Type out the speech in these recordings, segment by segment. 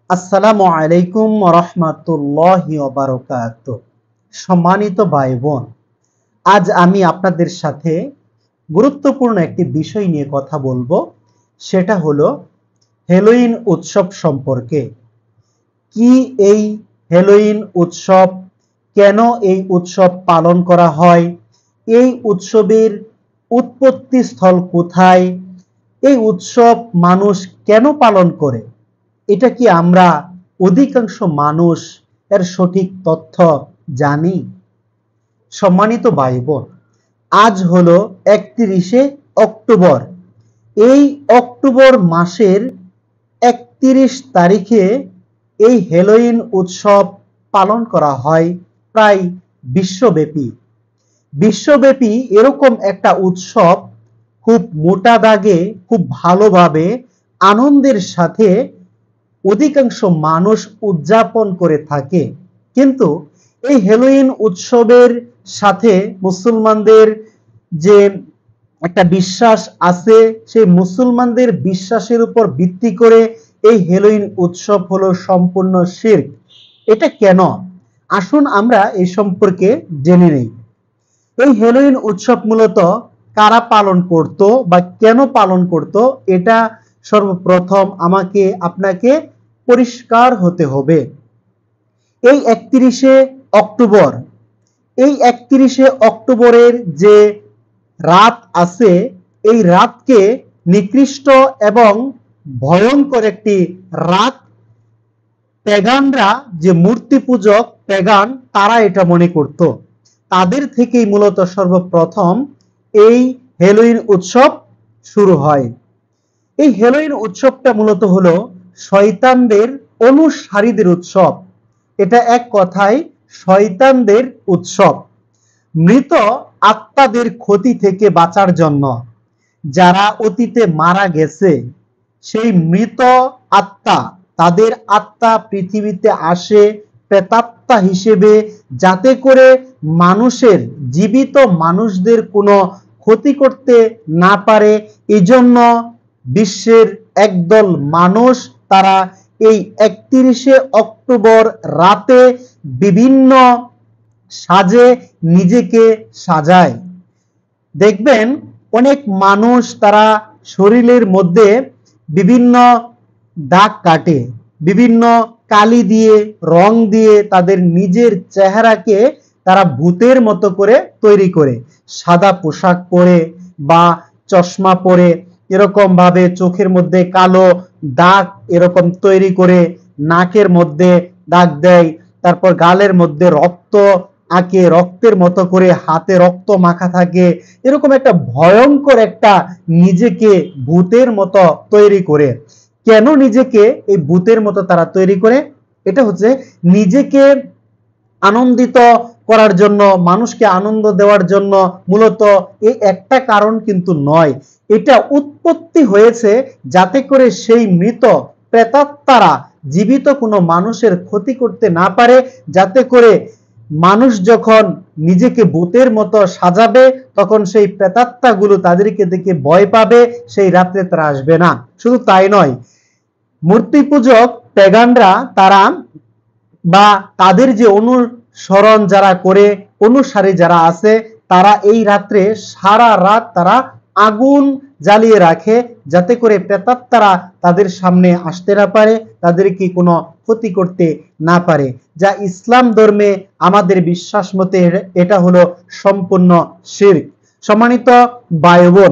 আসসালামু আলাইকুম রহমাতুল্লাহি ওয়া বারাকাতুহু। সম্মানিত ভাই বোন, আজ আমি আপনাদের সাথে গুরুত্বপূর্ণ একটি বিষয় নিয়ে কথা বলবো। সেটা হলো হ্যালোইন উৎসব সম্পর্কে। কি এই হ্যালোইন উৎসব, কেন এই উৎসব পালন করা হয়, এই উৎসবের উৎপত্তি স্থল কোথায়, এই উৎসব মানুষ কেন পালন করে, এটা কি আমরা অধিকাংশ মানুষ এর সঠিক তথ্য জানি? সম্মানিত ভাই বোন, আজ হলো 31শে অক্টোবর। এই অক্টোবর মাসের 31 তারিখে এই হ্যালোইন উৎসব পালন করা হয় প্রায় বিশ্বব্যাপী। বিশ্বব্যাপী এরকম একটা উৎসব খুব মোটা দাগে, খুব ভালোভাবে, আনন্দের সাথে অধিকাংশ মানুষ উদযাপন করে থাকে। কিন্তু এই হ্যালোইন উৎসবের সাথে মুসলমানদের যে একটা বিশ্বাস আছে, সেই মুসলমানদের বিশ্বাসের উপর ভিত্তি করে এই হ্যালোইন উৎসব হলো সম্পূর্ণ শিরক। এটা কেন? আসুন আমরা এই সম্পর্কে জেনে নেই। এই হ্যালোইন উৎসব মূলত কারা পালন করত বা কেন পালন করত, এটা সর্বপ্রথম আপনাকে পরিষ্কার হতে হবে। এই 31শে অক্টোবর, এই 31শে অক্টোবরের যে রাত আছে, এই রাতকে নিকৃষ্ট এবং ভয়ঙ্কর একটি রাত। পেগানরা, যে মূর্তি পূজক পেগান, তারা এটা মনে করত। তাদের থেকেই মূলত সর্বপ্রথম এই হ্যালোইন উৎসব শুরু হয়। এই হ্যালোইন উৎসবটা মূলত হলো শয়তানদের অনুসারীদের উৎসব। এটা এক কথায় শয়তানদের উৎসব। মৃত আত্মাদের ক্ষতি থেকে বাঁচার জন্য, যারা অতীতে মারা গেছে, সেই মৃত আত্মা, তাদের আত্মা পৃথিবীতে আসে প্রেতাত্মা হিসেবে, যাতে করে মানুষের, জীবিত মানুষদের কোনো ক্ষতি করতে না পারে। এই জন্য বিশ্বের একদল মানুষ, তারা এই 31শে অক্টোবর রাতে বিভিন্ন সাজে নিজেকে সাজায়। দেখবেন অনেক মানুষ তারা শরীরের মধ্যে বিভিন্ন দাগ কাটে, বিভিন্ন কালি দিয়ে, রং দিয়ে তাদের নিজের চেহারাকে তারা ভূতের মতো করে তৈরি করে, সাদা পোশাক পরে বা চশমা পরে, এরকম ভাবে চোখের মধ্যে কালো দাগ এরকম তৈরি করে, নাকের মধ্যে দাগ দেয়, তারপর গালের মধ্যে রক্ত আঁকে, রক্তের মতো করে, হাতে রক্ত মাখা থাকে। এরকম একটা ভয়ঙ্কর একটা নিজেকে ভূতের মতো তৈরি করে। কেন নিজেকে এই ভূতের মতো তারা তৈরি করে? এটা হচ্ছে নিজেকে আনন্দিত করার জন্য, মানুষকে আনন্দ দেওয়ার জন্য। মূলত এই একটা কারণ কিন্তু নয়। এটা উৎপত্তি হয়েছে যাতে করে সেই মৃত প্রেতাত্মারা জীবিত কোনো মানুষের ক্ষতি করতে না পারে, যাতে করে মানুষ যখন নিজেকে ভূতের মতো সাজাবে, তখন সেই প্রেতাত্মাগুলো তাদেরকে দেখে ভয় পাবে, সেই রাত্রে তারা আসবে না। শুধু তাই নয়, মূর্তি পূজক পেগানরা, তারা বা তাদের যে অনুসরণ যারা করে, অনুসারী যারা আছে, তারা এই রাত্রে সারা রাত তারা আগুন জ্বালিয়ে রাখে, যাতে করে প্রেতাত্মারা তাদের সামনে আসতে না পারে, তাদেরকে কোনো ক্ষতি করতে না পারে। যা ইসলাম ধর্মে আমাদের বিশ্বাস মতে এটা হলো সম্পূর্ণ শিরক। সম্মানিত ভাই বোন,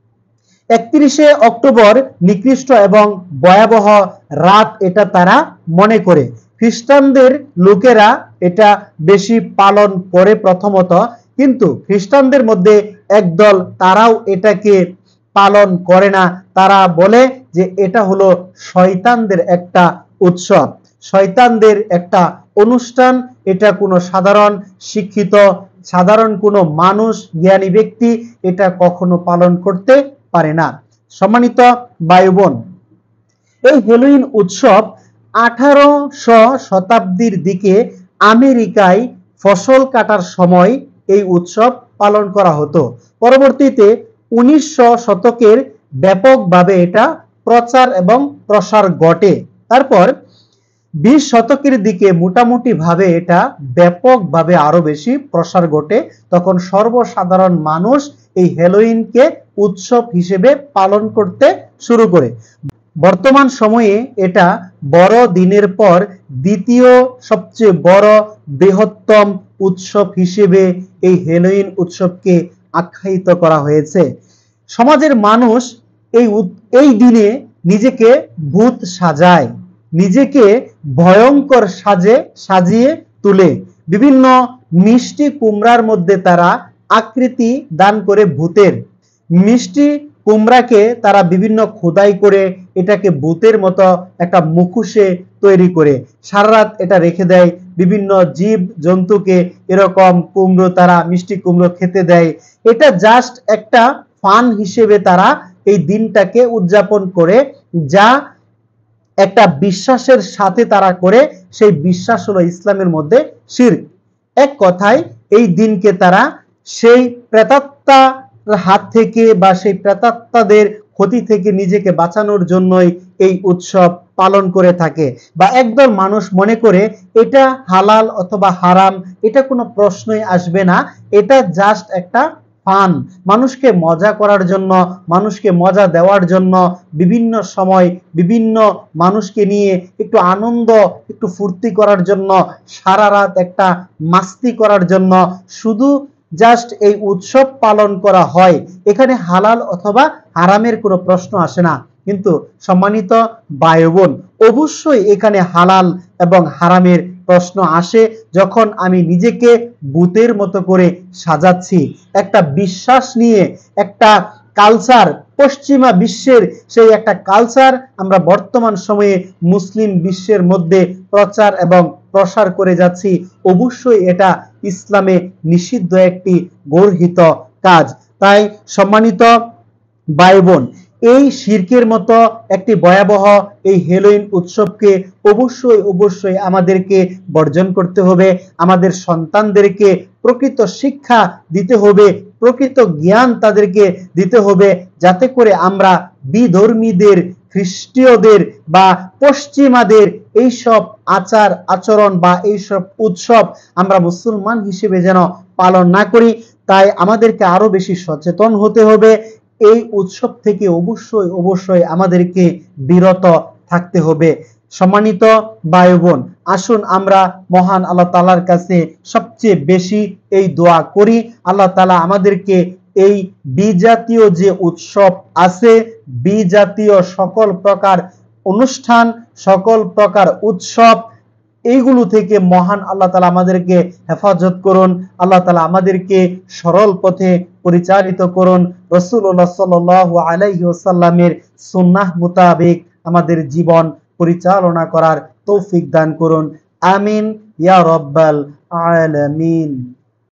31শে অক্টোবর নিকৃষ্ট এবং ভয়াবহ রাত, এটা তারা মনে করে। খ্রিস্টানদের লোকেরা এটা বেশি পালন করে প্রথমত, কিন্তু খ্রিস্টানদের মধ্যে একদল, তারাও এটাকে পালন করে না। তারা বলে যে এটা হলো শয়তানদের একটা উৎসব, শয়তানদের একটা অনুষ্ঠান। এটা কোনো সাধারণ শিক্ষিত, সাধারণ কোনো মানুষ, জ্ঞানী ব্যক্তি এটা কখনো পালন করতে পারে না। সম্মানিত ভাই বোন, এই হ্যালোইন উৎসব 1800 শতাব্দীর দিকে আমেরিকায় ফসল কাটার সময় এই উৎসব পালন করা হতো। পরবর্তীতে 1900 শতকের ব্যাপকভাবে এটা প্রচার এবং প্রসার ঘটে। তারপর 20 শতকের দিকে মোটামুটি ভাবে এটা ব্যাপকভাবে আরো বেশি প্রসার ঘটে। তখন সর্বসাধারণ মানুষ এই হ্যালোইনকে উৎসব হিসেবে পালন করতে শুরু করে। বর্তমান সময়ে এটা বড়দিনের পর দ্বিতীয় সবচেয়ে বড় বৃহত্তম উৎসব হিসেবে এই হ্যালোইন উৎসবকে আখ্যায়িত করা হয়েছে। সমাজের মানুষ এই দিনে নিজেকে ভূত সাজায়, নিজেকে ভয়ঙ্কর সাজিয়ে তুলে। বিভিন্ন মিষ্টি কুমড়ার মধ্যে তারা আকৃতি দান করে ভূতের। মিষ্টি কুমড়াকে তারা বিভিন্ন খোদাই করে এটাকে ভূতের মতো একটা মুখোশে তৈরি করে সারা রাত এটা রেখে দেয়। বিভিন্ন জীব জন্তুকে এরকম কুমড়ো তারা মিষ্টি কুমড়ো খেতে দেয়। এটা জাস্ট একটা ফান হিসেবে তারা এই দিনটাকে উদযাপন করে, যা একটা বিশ্বাসের সাথে তারা করে। সেই বিশ্বাস হলো ইসলামের মধ্যে শিরক। এক কথায় এই দিনকে তারা সেই প্রেতাত্মার হাত থেকে বা সেই প্রেতাত্মাদের ক্ষতি থেকে নিজেকে বাঁচানোর জন্যই এই উৎসব পালন করে থাকে। বা একদল মানুষ মনে করে এটা হালাল অথবা হারাম, এটা কোনো প্রশ্নই আসবে না, এটা জাস্ট একটা ফান, মানুষকে মজা করার জন্য, মানুষকে মজা দেওয়ার জন্য, বিভিন্ন সময় বিভিন্ন মানুষকে নিয়ে একটু আনন্দ একটু ফুর্তি করার জন্য, সারা রাত একটা মাস্তি করার জন্য শুধু জাস্ট এই উৎসব পালন করা হয়। এখানে হালাল অথবা হারামের কোনো প্রশ্ন আসে না। কিন্তু সম্মানিত ভাই বোন, অবশ্যই এখানে হালাল এবং হারামের প্রশ্ন আসে যখন আমি নিজেকে ভূতের মতো করে সাজাচ্ছি, একটা বিশ্বাস নিয়ে, একটা কালচার, পশ্চিমা বিশ্বের সেই একটা কালচার আমরা বর্তমান সময়ে মুসলিম বিশ্বের মধ্যে প্রচার এবং প্রসার করে যাচ্ছি। অবশ্যই এটা ইসলামে নিষিদ্ধ একটি গর্হিত কাজ। তাই সম্মানিত ভাই বোন, এই শিরকের মতো একটি ভয়াবহ এই হ্যালোইন উৎসবকে অবশ্যই আমাদেরকে বর্জন করতে হবে। আমাদের সন্তানদেরকে প্রকৃত শিক্ষা দিতে হবে, প্রকৃত জ্ঞান তাদেরকে দিতে হবে, যাতে করে আমরা বিধর্মীদের, খ্রিস্টীয়দের বা পশ্চিমাদের এইসব আচার আচরণ বা এইসব উৎসব আমরা মুসলমান হিসেবে যেন পালন না করি। তাই আমাদেরকে আরো বেশি সচেতন হতে হবে। এই উৎসব থেকে অবশ্যই আমাদেরকে বিরত থাকতে হবে। সম্মানিত ভাই বোন, আসুন আমরা মহান আল্লাহ তাআলার কাছে সবচেয়ে বেশি এই দোয়া করি, আল্লাহ তাআলা আমাদেরকে এই বিজাতীয় যে উৎসব আছে, বিজাতীয় সকল প্রকার অনুষ্ঠান, সকল প্রকার উৎসব, এইগুলো থেকে মহান আল্লাহ তাআলা আমাদেরকে হেফাজত করুন। আল্লাহ তাআলা আমাদেরকে সরল পথে পরিচালিত করুন। রাসূলুল্লাহ সাল্লাল্লাহু আলাইহি ওয়াসাল্লামের সুন্নাহ মোতাবেক আমাদের জীবন পরিচালনা করার তৌফিক দান করুন। আমিন ইয়া রাব্বাল আলামিন।